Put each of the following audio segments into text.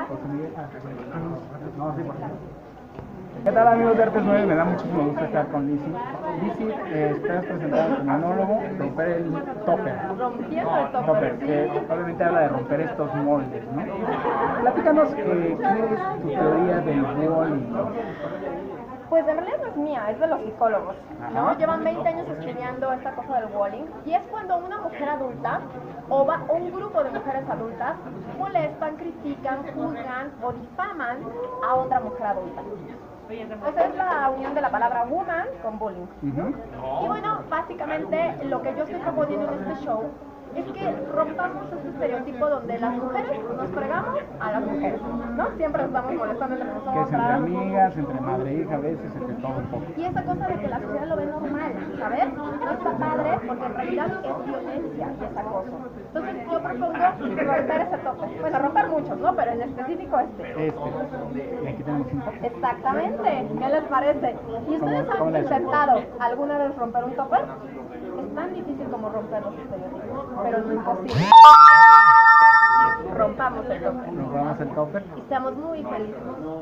José Miguel. No, sí, por favor. ¿Qué tal, amigos de Artes 9? Me da muchísimo gusto estar con Lizzy. Lizzy, estás presentada como monólogo, romper el topper. Rompiendo el topper, Que obviamente habla de romper estos moldes, ¿no? Platícanos, ¿qué es tu teoría del bullying? Pues en realidad no es mía, es de los psicólogos, ¿no? Ajá. Llevan 20 años estudiando esta cosa del bullying y es cuando una mujer adulta o un grupo de mujeres adultas molestan, critican, juzgan o difaman a otra mujer adulta. Esa es la unión de la palabra woman con bullying. Y bueno, básicamente lo que yo estoy proponiendo en este show es que rompamos este estereotipo donde las mujeres nos fregamos a las mujeres, ¿no? Siempre nos estamos molestando entre nosotras. Que es entre amigas, entre madre e hija, a veces, entre todo un poco. Y esa cosa de que la sociedad lo ve normal, ¿sabes? No está padre porque en realidad es violencia y es acoso. Entonces yo propongo romper ese tope. Bueno, romper muchos, ¿no? Pero en específico este. Y aquí tenemos 5. Exactamente. ¿Qué les parece? ¿Y ustedes han intentado alguna vez romper un tope? Es tan difícil como romper los estereotipos, pero no imposible. Rompamos el tope. Rompamos el topper. Y seamos muy felices.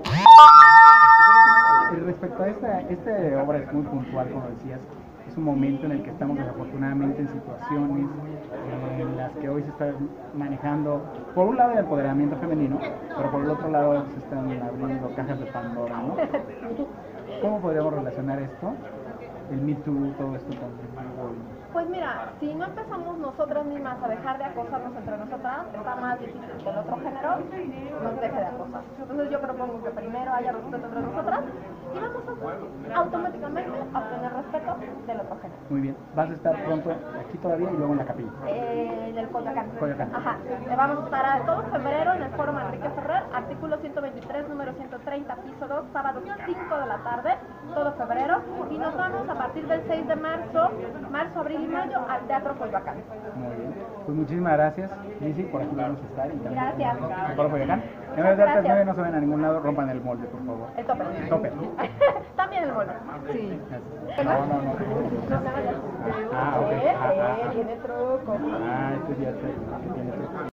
Y respecto a esta obra es muy puntual, como decías, es un momento en el que estamos desafortunadamente en situaciones en las que hoy se está manejando, por un lado el empoderamiento femenino, pero por el otro lado se están abriendo cajas de Pandora, ¿no? ¿Cómo podríamos relacionar esto, el Me Too, todo esto con el bullying? Pues mira, si no empezamos nosotras mismas a dejar de acosarnos entre nosotras, está más difícil que el otro género nos deje de acosar. Entonces yo propongo que primero haya respeto entre nosotras y vamos a automáticamente obtener respeto del otro género. Muy bien, vas a estar pronto aquí todavía y luego en la capilla. En el Coyoacán. Coyoacán. Ajá. Vamos a estar todo febrero en el Foro Manrique Ferrer, artículo 123, número 130, piso 2, sábado 5 de la tarde, todo febrero. Y nos vamos a partir del 6 de marzo, abril y mayo al Teatro Coyoacán. Muy bien. Pues muchísimas gracias, Lizzy, por aquí vamos a estar. Y también Gracias. en el Foro Coyoacán. En vez de Artes 9 no se ven a ningún lado, rompan el molde, por favor. El tope. El tope. También el molde. Sí. No. Ah, ok. Tiene truco. Ah, esto ya sé, tiene truco.